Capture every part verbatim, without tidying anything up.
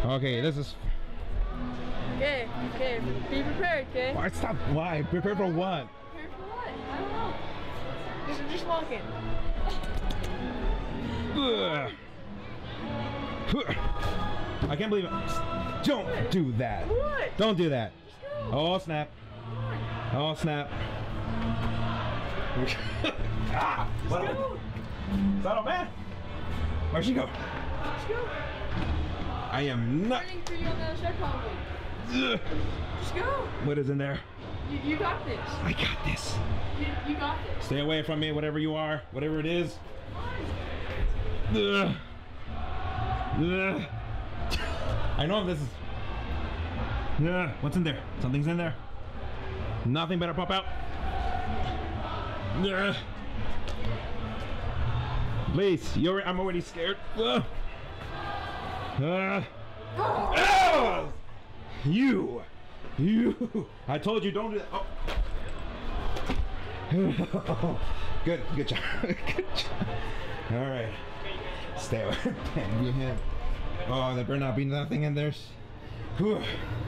Okay, this is. Okay, okay, be prepared, okay? Why stop? Why? Prepare for what? Prepare for what? I don't know. Just, just walking. I can't believe it. Don't what? do that. What? Don't do that. Just go. Oh snap. Oh snap. Ah, Just go. Is that all bad? Where'd she go? Just go. I am not. Waiting for you on the other side, probably. Ugh. Just go. What is in there? You, you got this. I got this. You, you got this. Stay away from me, whatever you are, whatever it is. Ugh. Ugh. I know this is. Ugh. What's in there? Something's in there. Nothing better pop out. Ugh. Please, you're. I'm already scared. Ugh. Uh. Oh! You, you. I told you don't do that. Oh. Good, good job. Good job. All right. Stay away. Be him. Oh, there better not be nothing in there. Whew.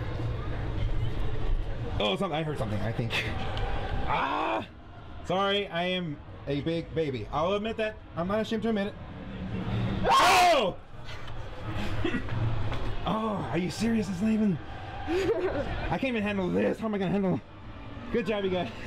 Oh, something. I heard something. I think. Ah. Sorry, I am a big baby. I'll admit that. I'm not ashamed to admit it. Oh! Oh, are you serious? It's not even. I can't even handle this. How am I gonna handle? Good job, you guys.